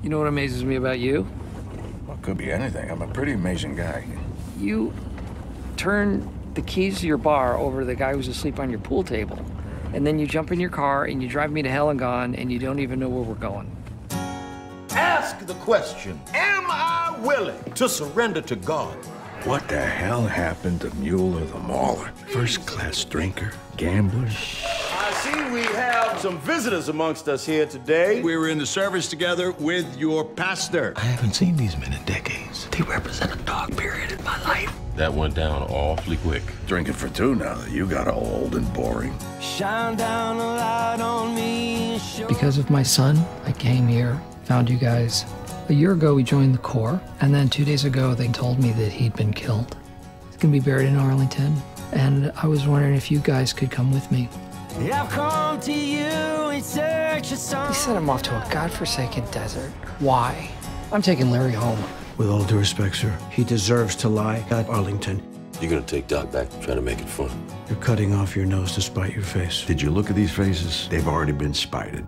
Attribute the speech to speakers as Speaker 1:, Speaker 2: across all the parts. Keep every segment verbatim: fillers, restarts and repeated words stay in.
Speaker 1: You know what amazes me about you?
Speaker 2: Well, it could be anything. I'm a pretty amazing guy.
Speaker 1: You turn the keys to your bar over to the guy who's asleep on your pool table, and then you jump in your car and you drive me to hell and gone, and you don't even know where we're going.
Speaker 3: Ask the question, am I willing to surrender to God?
Speaker 2: What the hell happened to Mueller the Mauler? First-class drinker, gambler.
Speaker 3: I see we have some visitors amongst us here today.
Speaker 4: We were in the service together with your pastor.
Speaker 3: I haven't seen these men in decades. They represent a dark period in my life.
Speaker 5: That went down awfully quick.
Speaker 2: Drinking for two now that you got all old and boring.
Speaker 6: Shine down a light on me.
Speaker 1: Because of my son, I came here, found you guys. A year ago, we joined the Corps, and then two days ago, they told me that he'd been killed. He's gonna be buried in Arlington, and I was wondering if you guys could come with me.
Speaker 6: I've come to you in search of some...
Speaker 1: He sent him off to a godforsaken desert. Why? I'm taking Larry home.
Speaker 7: With all due respect, sir, he deserves to lie at Arlington.
Speaker 5: You're gonna take Doc back and try to make it fun.
Speaker 7: You're cutting off your nose to spite your face.
Speaker 2: Did you look at these faces? They've already been spited.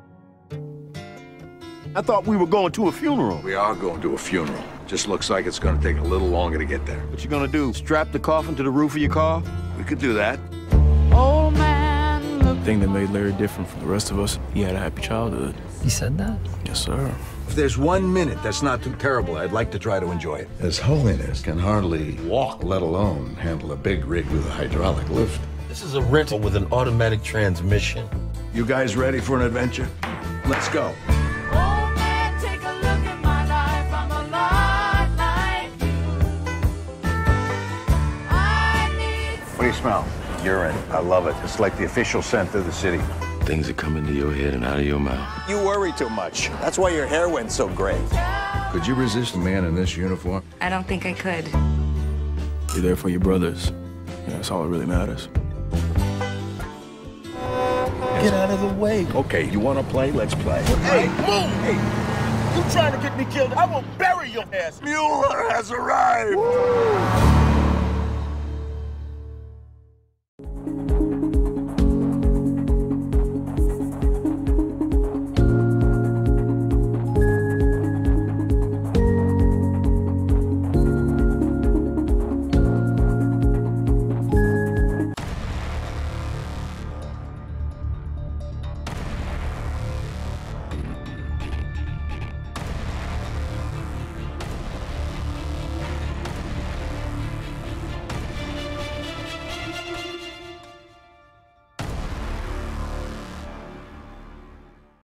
Speaker 3: I thought we were going to a funeral.
Speaker 2: We are going to a funeral. Just looks like it's gonna take a little longer to get there.
Speaker 3: What you gonna do, strap the coffin to the roof of your car?
Speaker 2: We could do that.
Speaker 6: Old man, look...
Speaker 8: The thing that made Larry different from the rest of us, he had a happy childhood.
Speaker 1: He said that?
Speaker 8: Yes, sir.
Speaker 9: If there's one minute that's not too terrible, I'd like to try to enjoy it.
Speaker 2: His Holiness can hardly walk, let alone handle a big rig with a hydraulic lift.
Speaker 5: This is a rental with an automatic transmission.
Speaker 2: You guys ready for an adventure? Let's go.
Speaker 6: Old man, take a look at my life. I'm a lot like you. I need...
Speaker 9: What do you smell? Urine. I love it. It's like the official scent of the city.
Speaker 5: Things that come into your head and out of your mouth.
Speaker 9: You worry too much. That's why your hair went so gray.
Speaker 2: Could you resist a man in this uniform?
Speaker 10: I don't think I could.
Speaker 8: You're there for your brothers. Yeah, that's all that really matters.
Speaker 3: Get out of the way.
Speaker 2: Okay, you wanna play? Let's play.
Speaker 3: Hey, move! Hey, you trying to get me killed? I will bury your ass.
Speaker 2: Mueller has arrived! Woo!